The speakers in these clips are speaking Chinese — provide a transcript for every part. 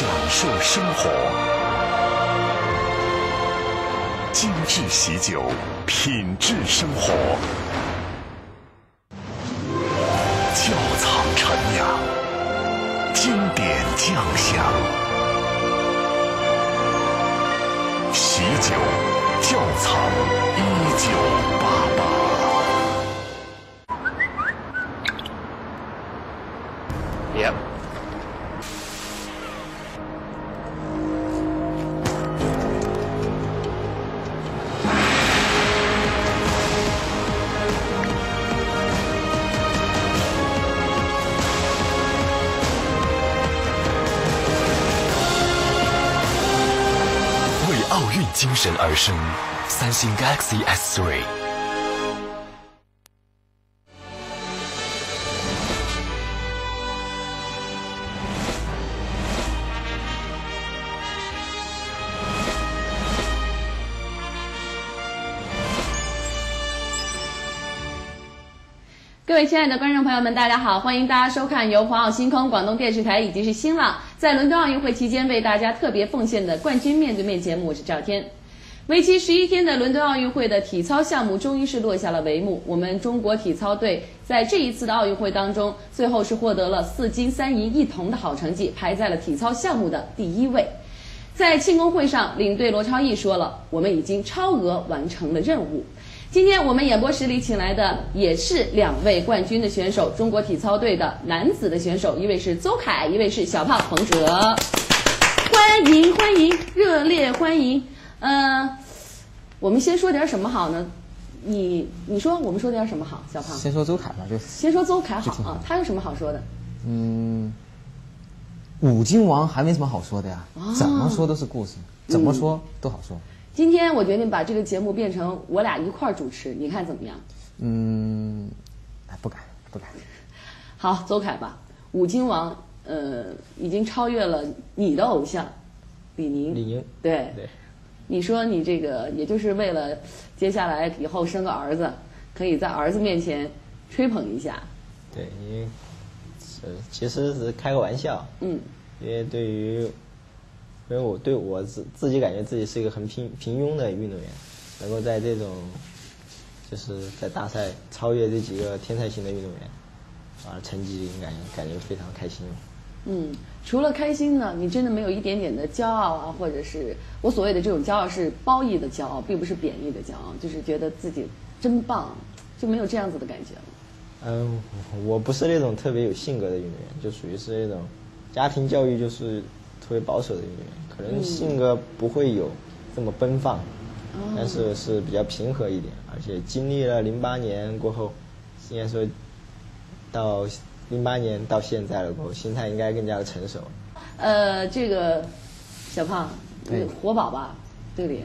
享受生活，精致喜酒，品质生活，窖藏陈酿，经典酱香，喜酒窖藏1988。Yep。为奥运精神而生，三星 Galaxy S3。 各位亲爱的观众朋友们，大家好！欢迎大家收看由华奥星空、广东电视台以及是新浪在伦敦奥运会期间为大家特别奉献的冠军面对面节目。我是赵天。为期11天的伦敦奥运会的体操项目终于是落下了帷幕。我们中国体操队在这一次的奥运会当中，最后是获得了4金3银1铜的好成绩，排在了体操项目的第1位。在庆功会上，领队罗超毅说了：“我们已经超额完成了任务。”今天我们演播室里请来的也是2位冠军的选手，中国体操队的男子的选手，一位是邹凯，一位是小胖彭哲。欢迎欢迎，热烈欢迎！我们先说点什么好呢？你说我们说点什么好？小胖先说邹凯吧，就先说邹凯好啊，他有什么好说的？ 五金王还没什么好说的呀，怎么说都是故事，怎么说都好说。 今天我决定把这个节目变成我俩一块儿主持，你看怎么样？ 不敢。 好，邹凯吧，五金王，已经超越了你的偶像李宁。对，你说你这个也就是为了接下来以后生个儿子，可以在儿子面前吹捧一下。 对，因为其实是开个玩笑。因为我对我自己感觉自己是一个很平庸的运动员，能够在这种就是在大赛超越这几个天才型的运动员，成绩感觉非常开心。 除了开心呢，你真的没有一点点的骄傲啊，或者是我所谓的这种骄傲是褒义的骄傲，并不是贬义的骄傲，就是觉得自己真棒，就没有这样子的感觉吗？ 我不是那种特别有性格的运动员，就属于是那种家庭教育就是特别保守的运动员，可能性格不会有这么奔放，但是是比较平和一点，而且经历了08年过后，应该说到08年到现在了过后，心态应该更加的成熟。 这个小胖，活宝吧，队里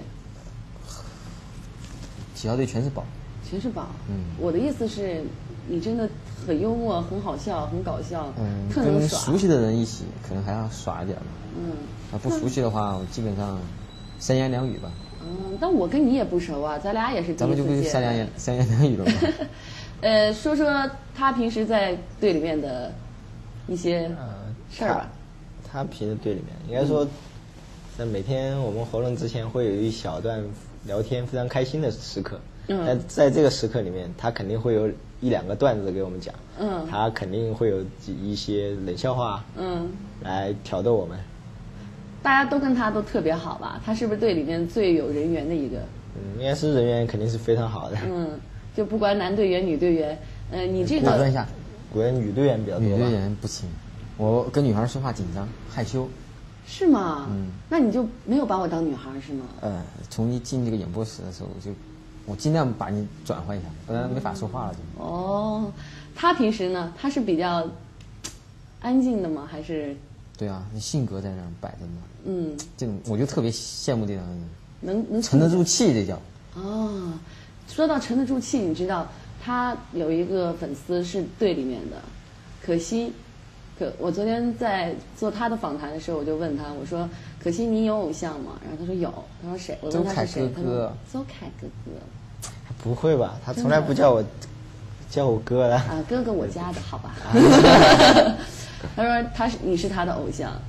体操队全是宝， 全是宝。我的意思是，你真的很幽默，很好笑，很搞笑，特能耍。 跟熟悉的人一起，可能还要耍一点吧。不熟悉的话，我基本上3言2语吧。 但我跟你也不熟啊，咱俩也是第一次见。 咱们就不是三言2语了吗？ 说说他平时在队里面的一些事儿吧。 他平时队里面应该说，在每天我们活动之前会有一小段聊天非常开心的时刻。但在这个时刻里面，他肯定会有1、2个段子给我们讲。他肯定会有一些冷笑话。来挑逗我们。 大家都跟他都特别好吧？他是不是队里面最有人缘的一个？ 应该是人缘肯定是非常好的。 就不管男队员、女队员，你这个。 打断一下， 果然女队员比较多吧？ 女队员不行，我跟女孩说话紧张害羞。 是吗？那你就没有把我当女孩是吗？ 从一进这个演播室的时候，我尽量把你转换一下，不然没法说话了就。 他平时呢？他是比较安静的吗？还是？ 对啊，性格在那儿摆着嘛。这种我就特别羡慕这样的人， 能沉得住气，这叫。 说到沉得住气，你知道他有一个粉丝是队里面的，可惜。我昨天在做他的访谈的时候，我就问他，我说：“可惜你有偶像吗？”然后他说有，他说谁？我问他是谁，他说邹凯哥哥。 不会吧？他从来不叫我哥的。 哥哥我家的好吧？他说你是他的偶像，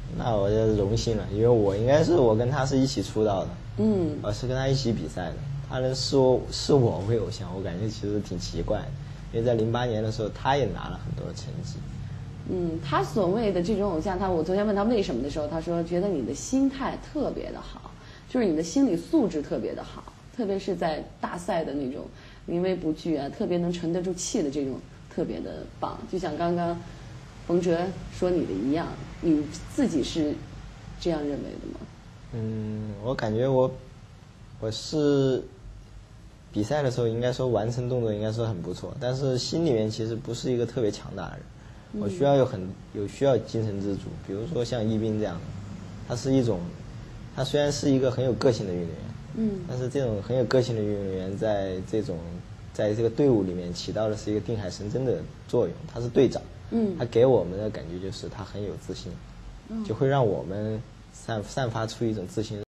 那我就荣幸了，因为我应该是我跟他是一起出道的，我是跟他一起比赛的。他能说是我为偶像，我感觉其实挺奇怪的，因为在08年的时候，他也拿了很多成绩。 他所谓的这种偶像，我昨天问他为什么的时候，他说觉得你的心态特别的好，就是你的心理素质特别的好，特别是在大赛的那种临危不惧啊，特别能沉得住气的这种，特别的棒。就像刚刚冯哲说你的一样，你自己是这样认为的吗？ 我感觉我是比赛的时候应该说完成动作应该说很不错，但是心里面其实不是一个特别强大的人。我需要需要精神支柱，比如说像一斌这样的，他虽然是一个很有个性的运动员，但是这种很有个性的运动员在这个队伍里面起到的是一个定海神针的作用，他是队长，他给我们的感觉就是他很有自信，就会让我们散发出一种自信。